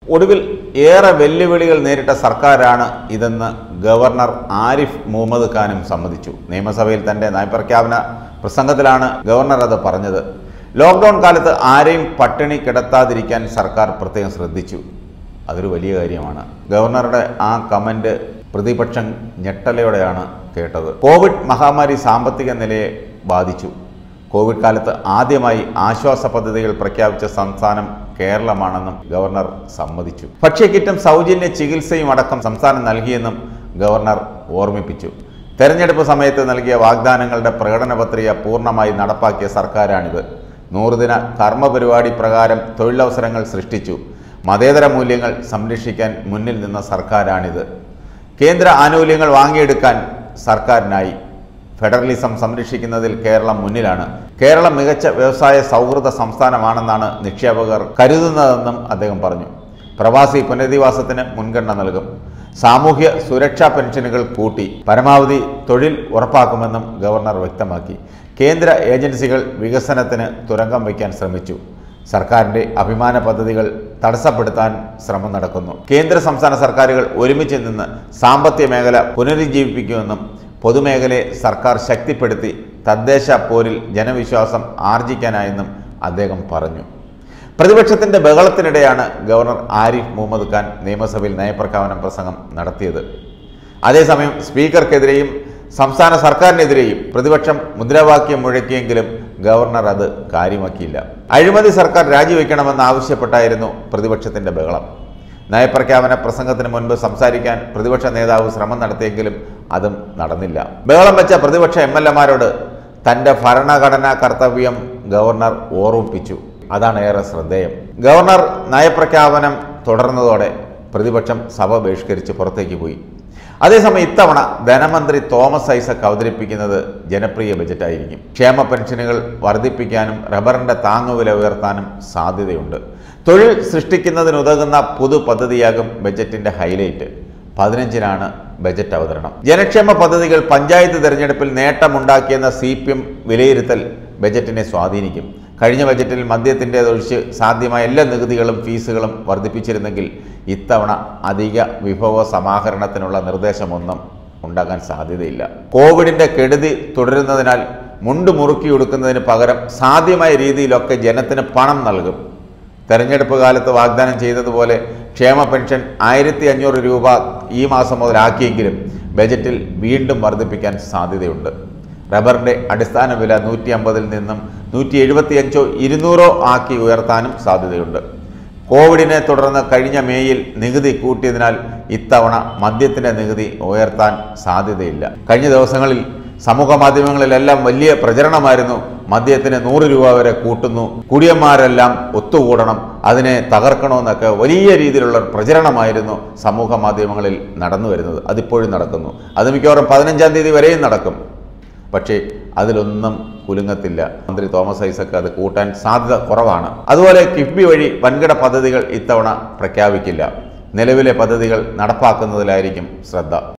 ഒടുവിൽ ഏറെ വെല്ലുവിളികൾ നേരിട്ട സർക്കാരാണ് ഇതെന്ന് ഗവർണർ ആരിഫ് മുഹമ്മദ് ഖാനും സമ്മതിച്ചു. നിയമസഭയിൽ തന്റെ നയപ്രഖ്യാപന പ്രസംഗത്തിലാണ് ഗവർണർ അത് പറഞ്ഞത്. ലോക്ക്ഡൗൺ കാലത്ത് ആരെയും പട്ടിണി കിടത്താതിരിക്കാൻ സർക്കാർ പ്രത്യേകം ശ്രദ്ധിച്ചു. അതൊരു വലിയ കാര്യമാണ്. ഗവർണറുടെ ആ കമന്റ് പ്രതിപക്ഷം ഞെട്ടലയോടെയാണ് കേട്ടത്. കോവിഡ് മഹാമാരി സാമ്പത്തിക നിലയെ ബാധിച്ചു. കോവിഡ് കാലത്ത് ആദ്യമായി ആശ്വാസ പദ്ധതികൾ പ്രഖ്യാപിച്ച സംസ്ഥാനം കേരളമാണെന്നും ഗവർണർ സമ്മതിച്ചു. ഭക്ഷ്യക്കിറ്റും സൗജന്യ ചികിത്സയും അടക്കം സംസ്ഥാനം നൽകിയെന്നും ഗവർണർ ഓർമ്മിപ്പിച്ചു. തെരഞ്ഞെടുപ്പ് സമയത്ത് നൽകിയ വാഗ്ദാനങ്ങളുടെ പ്രകടന പത്രിക പൂർണ്ണമായി നടപ്പാക്കിയ സർക്കാരാണിത്. 100 ദിന കർമ്മ പരിപാടി പ്രകാരം തൊഴിലവസരങ്ങൾ സൃഷ്ടിച്ചു. മതേതര മൂല്യങ്ങൾ സംരക്ഷിക്കാൻ മുന്നിൽ നിന്ന സർക്കാരാണിത്. കേന്ദ്ര ആനുകൂല്യങ്ങൾ വാങ്ങിയെടുക്കാൻ സർക്കാരിനായി. ഫെഡറലിസം സംരക്ഷിക്കുന്നതിൽ കേരളം മുന്നിലാണ്. കേരളം മികച്ച വ്യവസായ സൗഹൃദ സംസ്ഥാനമാണെന്നാണ് നിക്ഷേപകർ കരുതുന്നതെന്നും അദ്ദേഹം പറഞ്ഞു. പ്രവാസി പുനരധിവാസത്തിന് മുൻഗണന നൽകും. സാമൂഹ്യ സുരക്ഷാ പെൻഷനുകൾ കൂട്ടി. പരമാവധി തൊഴിൽ ഉറപ്പാക്കുമെന്നും ഗവർണർ വ്യക്തമാക്കി. കേന്ദ്ര ഏജൻസികൾ വികസനത്തിന് തുരങ്കം വയ്ക്കാൻ ശ്രമിച്ചു. സർക്കാരിൻ്റെ അഭിമാന പദ്ധതികൾ തടസ്സപ്പെടുത്താൻ ശ്രമം നടക്കുന്നു. കേന്ദ്ര സംസ്ഥാന സർക്കാരുകൾ ഒരുമിച്ച് നിന്ന് സാമ്പത്തിക മേഖല പുനരുജ്ജീവിപ്പിക്കുമെന്നും പൊതുമേഖലയെ സർക്കാർ ശക്തിപ്പെടുത്തി തദ്ദേശ പോരിൽ ജനവിശ്വാസം ആർജിക്കാനായെന്നും അദ്ദേഹം പറഞ്ഞു. പ്രതിപക്ഷത്തിന്റെ ബഹളത്തിനിടെയാണ് ഗവർണർ ആരിഫ് മുഹമ്മദ് ഖാൻ നിയമസഭയിൽ നയപ്രഖ്യാപന പ്രസംഗം നടത്തിയത്. അതേസമയം സ്പീക്കർക്കെതിരെയും സംസ്ഥാന സർക്കാരിനെതിരെയും പ്രതിപക്ഷം മുദ്രാവാക്യം മുഴക്കിയെങ്കിലും ഗവർണർ അത് കാര്യമാക്കിയില്ല. അഴിമതി സർക്കാർ രാജിവെക്കണമെന്ന് ആവശ്യപ്പെട്ടായിരുന്നു പ്രതിപക്ഷത്തിന്റെ ബഹളം. നയപ്രഖ്യാപന പ്രസംഗത്തിന് മുൻപ് സംസാരിക്കാൻ പ്രതിപക്ഷ നേതാവ് ശ്രമം നടത്തിയെങ്കിലും അതും നടന്നില്ല. ബഹളം വെച്ച പ്രതിപക്ഷ MLA-മാരോട് തന്റെ ഭരണഘടനാ കർത്തവ്യം ഗവർണർ ഓർമ്മിപ്പിച്ചു. അതാണ് ഏറെ ശ്രദ്ധേയം. ഗവർണർ നയപ്രഖ്യാപനം തുടർന്നതോടെ പ്രതിപക്ഷം സഭ ബഹിഷ്കരിച്ച് പുറത്തേക്ക് പോയി. അതേസമയം ഇത്തവണ ധനമന്ത്രി തോമസ് ഐസക് അവതരിപ്പിക്കുന്നത് ജനപ്രിയ ബജറ്റായിരിക്കും. ക്ഷേമ പെൻഷനുകൾ വർദ്ധിപ്പിക്കാനും റബ്ബറിന്റെ താങ്ങുവില ഉയർത്താനും സാധ്യതയുണ്ട്. തൊഴിൽ സൃഷ്ടിക്കുന്നതിനുതകുന്ന പുതു പദ്ധതിയാകും ബജറ്റിന്റെ ഹൈലൈറ്റ്. 15-നാണ് ബജറ്റ് അവതരണം. ജനക്ഷേമ പദ്ധതികൾ പഞ്ചായത്ത് തെരഞ്ഞെടുപ്പിൽ നേട്ടമുണ്ടാക്കിയെന്ന CPM വിലയിരുത്തൽ ബജറ്റിനെ സ്വാധീനിക്കും. കഴിഞ്ഞ ബജറ്റിൽ മദ്യത്തിൻ്റെതൊഴിച്ച് സാധ്യമായ എല്ലാ നികുതികളും ഫീസുകളും വർദ്ധിപ്പിച്ചിരുന്നെങ്കിൽ ഇത്തവണ അധിക വിഭവ സമാഹരണത്തിനുള്ള നിർദ്ദേശമൊന്നും ഉണ്ടാകാൻ സാധ്യതയില്ല. കോവിഡിന്റെ കെടുതി തുടരുന്നതിനാൽ മുണ്ട് മുറുക്കി ഉടുക്കുന്നതിന് പകരം സാധ്യമായ രീതിയിലൊക്കെ ജനത്തിന് പണം നൽകും. തെരഞ്ഞെടുപ്പ് കാലത്ത് വാഗ്ദാനം ചെയ്തതുപോലെ ക്ഷേമ പെൻഷൻ 1500 രൂപ ഈ മാസം മുതലാക്കിയെങ്കിലും ബജറ്റിൽ വീണ്ടും വർദ്ധിപ്പിക്കാൻ സാധ്യതയുണ്ട്. റബ്ബറിന്റെ അടിസ്ഥാന വില 150-ൽ നിന്നും 175-ഓ 200-ഓ ആക്കി ഉയർത്താനും സാധ്യതയുണ്ട്. കോവിഡിനെ തുടർന്ന് കഴിഞ്ഞ മേയിൽ നികുതി കൂട്ടിയതിനാൽ ഇത്തവണ മദ്യത്തിന്റെ നികുതി ഉയർത്താൻ സാധ്യതയില്ല. കഴിഞ്ഞ ദിവസങ്ങളിൽ സമൂഹ മാധ്യമങ്ങളിലെല്ലാം വലിയ പ്രചരണമായിരുന്നു. മദ്യത്തിന് 100 രൂപ വരെ കൂട്ടുന്നു, കുടിയന്മാരെല്ലാം ഒത്തുകൂടണം, അതിനെ തകർക്കണമെന്നൊക്കെ വലിയ രീതിയിലുള്ള പ്രചരണമായിരുന്നു സമൂഹ മാധ്യമങ്ങളിൽ നടന്നു വരുന്നത്. അതിപ്പോഴും നടക്കുന്നു. അത് മിക്കവാറും 15-ാം തീയതി വരെയും നടക്കും. പക്ഷേ അതിലൊന്നും കുലുങ്ങത്തില്ല. മന്ത്രി തോമസ് ഐസക് അത് കൂട്ടാൻ സാധ്യത കുറവാണ്. അതുപോലെ കിഫ്ബി വഴി വൻകിട പദ്ധതികൾ ഇത്തവണ പ്രഖ്യാപിക്കില്ല. നിലവിലെ പദ്ധതികൾ നടപ്പാക്കുന്നതിലായിരിക്കും ശ്രദ്ധ.